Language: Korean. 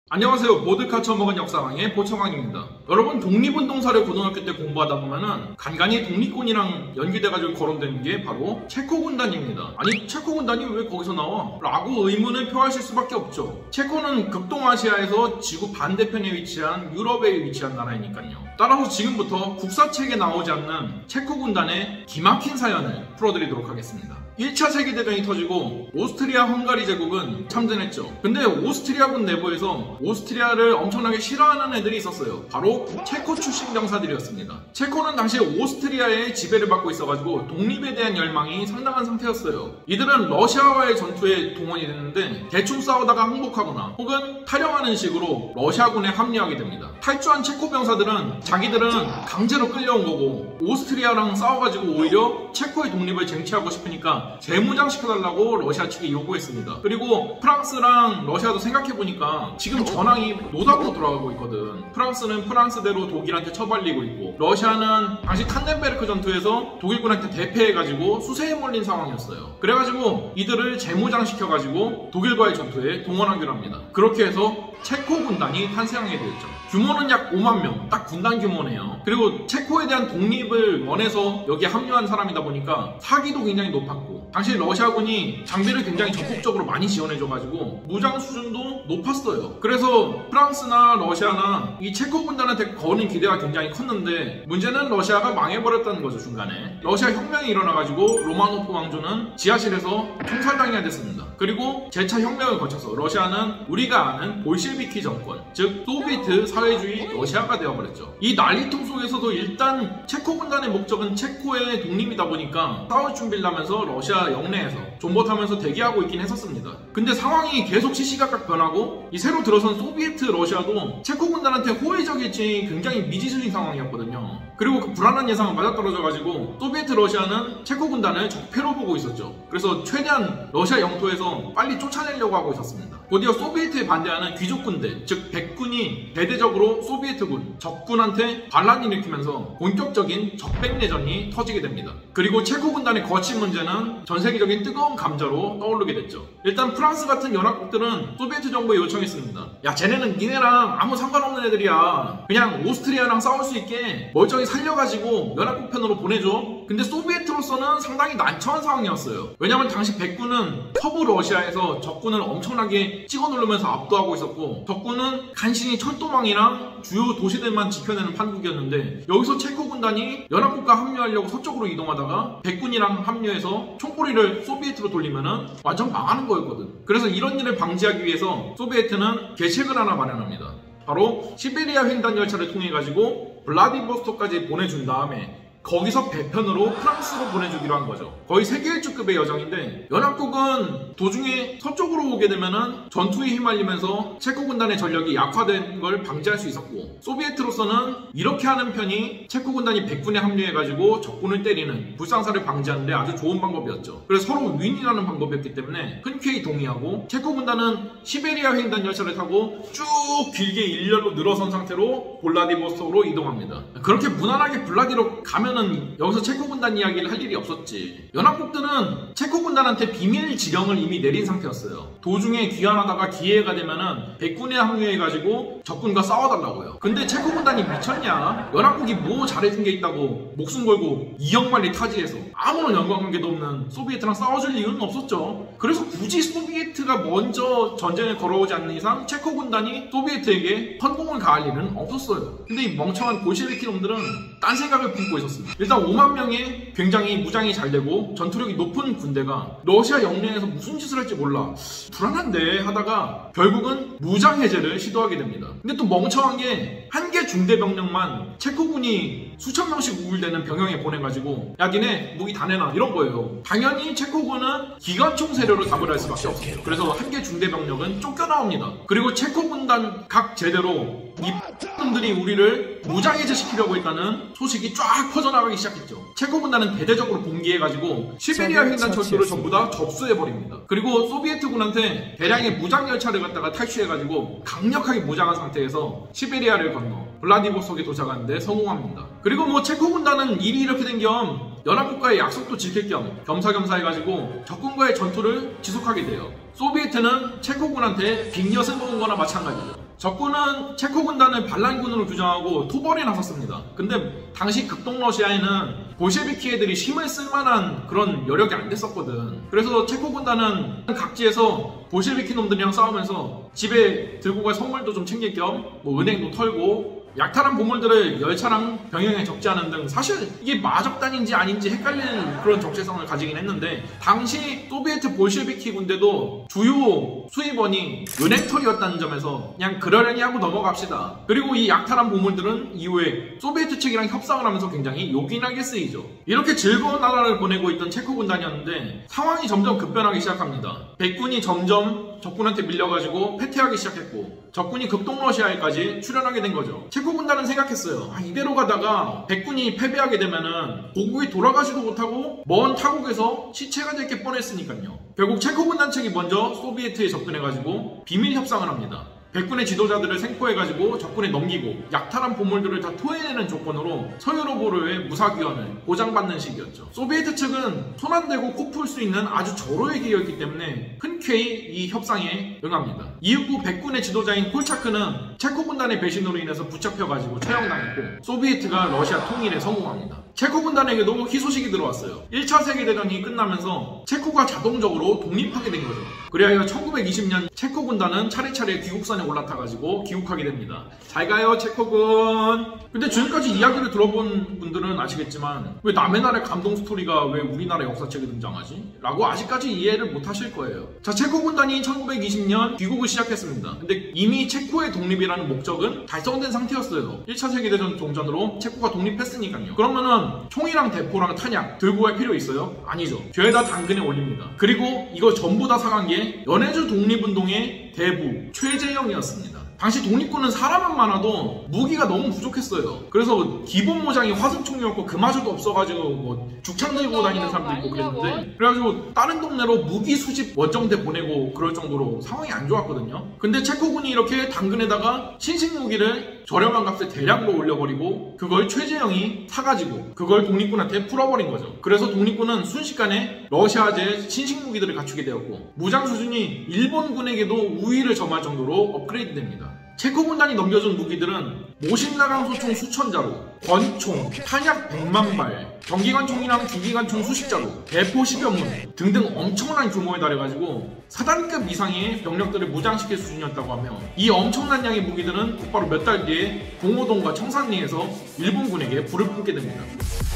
안녕하세요. 보드카 처먹은 역사강의 보청왕입니다. 여러분, 독립운동사를 고등학교 때 공부하다 보면은 간간히 독립군이랑 연기돼가지고 거론되는 게 바로 체코 군단입니다. 아니, 체코 군단이 왜 거기서 나와? 라고 의문을 표하실 수밖에 없죠. 체코는 극동아시아에서 지구 반대편에 위치한 유럽에 위치한 나라이니까요. 따라서 지금부터 국사책에 나오지 않는 체코 군단의 기막힌 사연을 풀어드리도록 하겠습니다. 1차 세계대전이 터지고 오스트리아 헝가리 제국은 참전했죠. 근데 오스트리아군 내부에서 오스트리아를 엄청나게 싫어하는 애들이 있었어요. 바로 체코 출신 병사들이었습니다. 체코는 당시 오스트리아의 지배를 받고 있어가지고 독립에 대한 열망이 상당한 상태였어요. 이들은 러시아와의 전투에 동원이 됐는데 대충 싸우다가 항복하거나 혹은 탈영하는 식으로 러시아군에 합류하게 됩니다. 탈주한 체코 병사들은 자기들은 강제로 끌려온 거고 오스트리아랑 싸워가지고 오히려 체코의 독립을 쟁취하고 싶으니까 재무장시켜달라고 러시아 측이 요구했습니다. 그리고 프랑스랑 러시아도 생각해보니까 지금 전황이 노답으로 돌아가고 있거든. 프랑스는 프랑스대로 독일한테 처발리고 있고 러시아는 당시 탄넨베르크 전투에서 독일군한테 대패해가지고 수세에 몰린 상황이었어요. 그래가지고 이들을 재무장시켜가지고 독일과의 전투에 동원하기로 합니다. 그렇게 해서 체코 군단이 탄생하게 되었죠. 규모는 약 5만 명, 딱 군단 규모네요. 그리고 체코에 대한 독립을 원해서 여기에 합류한 사람이다 보니까 사기도 굉장히 높았고 당시 러시아군이 장비를 굉장히 적극적으로 많이 지원해줘가지고 무장 수준도 높았어요. 그래서 프랑스나 러시아나 이 체코 군단한테 거는 기대가 굉장히 컸는데 문제는 러시아가 망해버렸다는 거죠. 중간에 러시아 혁명이 일어나가지고 로마노프 왕조는 지하실에서 총살당해야 됐습니다. 그리고 재차 혁명을 거쳐서 러시아는 우리가 아는 볼셰비키 정권, 즉 소비에트 사회주의 러시아가 되어버렸죠. 이 난리통 속에서도 일단 체코 군단의 목적은 체코의 독립이다 보니까 싸울 준비를 하면서 러시아 영내에서 존버타면서 대기하고 있긴 했었습니다. 근데 상황이 계속 시시각각 변하고 이 새로 들어선 소비에트 러시아도 체코 군단한테 호의적일지 굉장히 미지수인 상황이었거든요. 그리고 그 불안한 예상은 맞아떨어져가지고 소비에트 러시아는 체코 군단을 적폐로 보고 있었죠. 그래서 최대한 러시아 영토에서 빨리 쫓아내려고 하고 있었습니다. 곧이어 소비에트에 반대하는 귀족군대, 즉 백군이 대대적으로 소비에트군, 적군한테 반란을 일으키면서 본격적인 적백내전이 터지게 됩니다. 그리고 체코 군단의 거친 문제는 전 세계적인 뜨거운 감자로 떠오르게 됐죠. 일단 프랑스 같은 연합국들은 소비에트 정부에 요청했습니다. 야, 쟤네는 니네랑 아무 상관없는 애들이야. 그냥 오스트리아랑 싸울 수 있게 멀쩡히 살려가지고 연합국 편으로 보내줘. 근데 소비에트로서는 상당히 난처한 상황이었어요. 왜냐면 당시 백군은 서부 러시아에서 적군을 엄청나게 찍어 누르면서 압도하고 있었고 적군은 간신히 철도망이랑 주요 도시들만 지켜내는 판국이었는데 여기서 체코 군단이 연합국과 합류하려고 서쪽으로 이동하다가 백군이랑 합류해서 총꼬리를 소비에트로 돌리면은 완전 망하는 거였거든. 그래서 이런 일을 방지하기 위해서 소비에트는 계책을 하나 마련합니다. 바로 시베리아 횡단 열차를 통해 가지고 블라디보스토크까지 보내준 다음에 거기서 배편으로 프랑스로 보내주기로 한 거죠. 거의 세계일주급의 여정인데 연합국은 도중에 서쪽으로 오게 되면은 전투에 휘말리면서 체코 군단의 전력이 약화된 걸 방지할 수 있었고 소비에트로서는 이렇게 하는 편이 체코 군단이 백군에 합류해가지고 적군을 때리는 불상사를 방지하는데 아주 좋은 방법이었죠. 그래서 서로 윈이라는 방법이었기 때문에 흔쾌히 동의하고 체코 군단은 시베리아 횡단 열차를 타고 쭉 길게 일렬로 늘어선 상태로 블라디보스토크로 이동합니다. 그렇게 무난하게 블라디로 가면 여기서 체코 군단 이야기를 할 일이 없었지. 연합국들은 체코 군단한테 비밀 지령을 이미 내린 상태였어요. 도중에 귀환하다가 기회가 되면은 백군에 합류해가지고 적군과 싸워달라고요. 근데 체코 군단이 미쳤냐? 연합국이 뭐 잘해준 게 있다고 목숨 걸고 2억 마리 타지에서 아무런 연관관계도 없는 소비에트랑 싸워줄 이유는 없었죠. 그래서 굳이 소비에트가 먼저 전쟁을 걸어오지 않는 이상 체코 군단이 소비에트에게 헌공을 가할 일은 없었어요. 근데 이 멍청한 볼셰비키 놈들은 딴 생각을 품고 있었습니다. 일단 5만 명의 굉장히 무장이 잘 되고 전투력이 높은 군대가 러시아 영내에서 무슨 짓을 할지 몰라 불안한데 하다가 결국은 무장 해제를 시도하게 됩니다. 근데 또 멍청한 게 한 개 중대 병력만 체코군이 수천 명씩 우울대는 병영에 보내가지고 야, 니네 무기 다 내놔 이런 거예요. 당연히 체코군은 기관총 세력을 답을 수밖에 없어요. 그래서 한 개 중대 병력은 쫓겨나옵니다. 그리고 체코 군단 각 제대로 이 놈들이 우리를 무장해제시키려고 했다는 소식이 쫙 퍼져나가기 시작했죠. 체코 군단은 대대적으로 봉기해가지고 시베리아 횡단 철도를 전부 다 접수해버립니다. 그리고 소비에트군한테 대량의 무장열차를 갖다가 탈취해가지고 강력하게 무장한 상태에서 시베리아를 건너 블라디보스토크에 도착하는데 성공합니다. 그리고 뭐 체코 군단은 일이 이렇게 된 겸 연합국과의 약속도 지킬 겸 겸사겸사 해가지고 적군과의 전투를 지속하게 돼요. 소비에트는 체코군한테 빅엿을 먹은 거나 마찬가지죠. 적군은 체코 군단을 반란군으로 규정하고 토벌에 나섰습니다. 근데 당시 극동 러시아에는 볼셰비키 애들이 힘을 쓸만한 그런 여력이 안 됐었거든. 그래서 체코 군단은 각지에서 볼셰비키 놈들이랑 싸우면서 집에 들고 갈 선물도 좀 챙길 겸 뭐 은행도 털고 약탈한 보물들을 열차랑 병영에 적재하는 등 사실 이게 마적단인지 아닌지 헷갈리는 그런 정체성을 가지긴 했는데, 당시 소비에트 볼셰비키 군대도 주요 수입원이 은행털이었다는 점에서 그냥 그러려니 하고 넘어갑시다. 그리고 이 약탈한 보물들은 이후에 소비에트 측이랑 협상을 하면서 굉장히 요긴하게 쓰이죠. 이렇게 즐거운 나라를 보내고 있던 체코 군단이었는데 상황이 점점 급변하기 시작합니다. 백군이 점점 적군한테 밀려가지고 패퇴하기 시작했고 적군이 극동러시아에까지 출현하게 된 거죠. 체코 군단은 생각했어요. 이대로 가다가 백군이 패배하게 되면은 고국에 돌아가지도 못하고 먼 타국에서 시체가 될 게 뻔했으니까요. 결국 체코 군단 측이 먼저 소비에트에 접근해가지고 비밀 협상을 합니다. 백군의 지도자들을 생포해가지고 적군에 넘기고 약탈한 보물들을 다 토해내는 조건으로 서유럽으로의 무사귀환을 보장받는 식이었죠. 소비에트 측은 손 안 대고 코 풀 수 있는 아주 절호의 기회였기 때문에 흔쾌히 이 협상에 응합니다. 이후 백군의 지도자인 콜차크는 체코 군단의 배신으로 인해서 붙잡혀가지고 처형당했고 소비에트가 러시아 통일에 성공합니다. 체코 군단에게도 희소식이 들어왔어요. 1차 세계대전이 끝나면서 체코가 자동적으로 독립하게 된 거죠. 그리하여 1920년 체코 군단은 차례차례 귀국선에 올라타가지고 귀국하게 됩니다. 잘 가요 체코군. 근데 지금까지 이야기를 들어본 분들은 아시겠지만 왜 남의 나라의 감동 스토리가 왜 우리나라 역사책에 등장하지? 라고 아직까지 이해를 못 하실 거예요. 자, 체코 군단이 1920년 귀국을 시작했습니다. 근데 이미 체코의 독립이라는 목적은 달성된 상태였어요. 1차 세계대전 종전으로 체코가 독립했으니까요. 그러면은 총이랑 대포랑 탄약 들고 갈 필요 있어요? 아니죠. 죄다 당근에 올립니다. 그리고 이거 전부 다 사간 게 연해주 독립운동의 대부 최재형이었습니다. 당시 독립군은 사람만 많아도 무기가 너무 부족했어요. 그래서 기본 모장이 화승총이었고 그마저도 없어가지고 뭐 죽창 들고 다니는 사람도 있고 그랬는데, 그래가지고 다른 동네로 무기 수집 원정대 보내고 그럴 정도로 상황이 안 좋았거든요. 근데 체코군이 이렇게 당근에다가 신식 무기를 저렴한 값에 대량으로 올려버리고 그걸 최재형이 사가지고 그걸 독립군한테 풀어버린 거죠. 그래서 독립군은 순식간에 러시아제 신식 무기들을 갖추게 되었고 무장 수준이 일본군에게도 우위를 점할 정도로 업그레이드 됩니다. 체코 군단이 넘겨준 무기들은 모신나강 소총 수천 자루, 권총, 탄약 100만 발, 경기관총이랑 주기관총 수십 자루, 대포 10여 문 등등 엄청난 규모에 달해가지고 사단급 이상의 병력들을 무장시킬 수준이었다고 하며 이 엄청난 양의 무기들은 곧바로 몇 달 뒤에 봉오동과 청산리에서 일본군에게 불을 뿜게 됩니다.